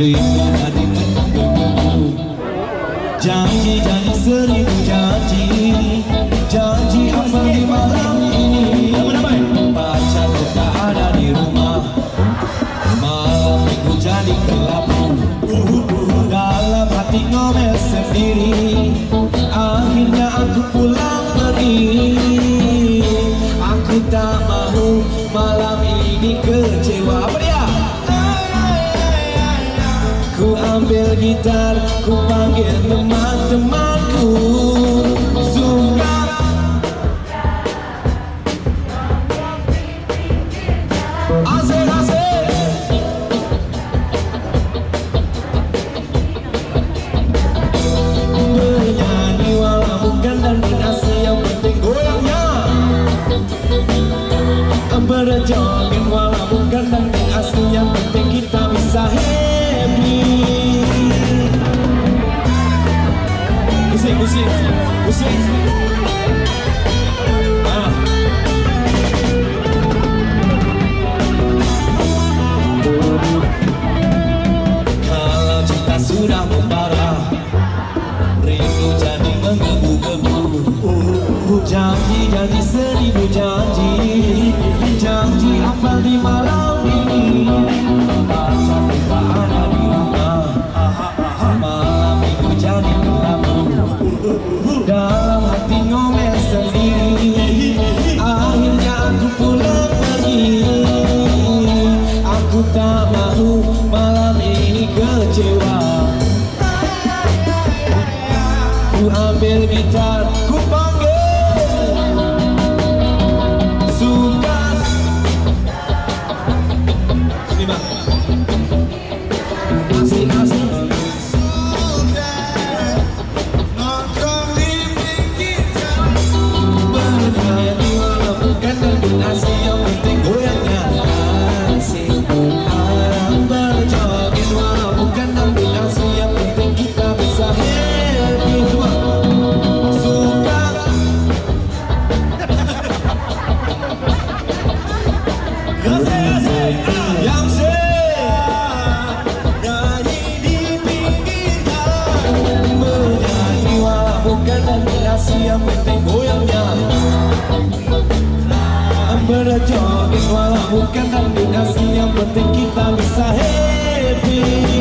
rindu jadi menunggu. Janji jadi seribu janji, janji apa di malam ini. Pacar tak ada di rumah, malam minggu jadi kelabu. Dalam hati ngomel sendiri, akhirnya aku pulang pergi. Aku tak mahu malam ini kecewa. Apa dia? Ku ambil gitar, ku panggil teman-temanku. Suka asik-asik bernyanyi walau bukan dan dinasi, yang penting goyangnya. Berjoget walau bukan dan dinasi, yang penting kita bisa happy. Musik, musik, musik. Kalau cinta sudah membara, rindu jadi menggebu-gebu. Janji jadi seribu janji, janji apa di malam ini. Pacar tak ada di rumah, malam minggu jadi kelabu. Dalam hati ngomel sendiri, akhirnya aku pulang pergi. Aku tak mahu malam ini kecewa. Ku ambil gitar, ku panggil. Suka sini bang, asik-asik. Bernyanyi walau bukan dan dinasi, yang penting goyangnya asik. Berjoget walau bukan dan dinasi, yang penting kita bisa happy. Suka asik-asik yang siap nyanyi di pinggir jalan. Bernyanyi walau bukan dan dinasi, yang penting goyangnya. Berjoget walau bukan dan dinasi, yang penting kita bisa happy.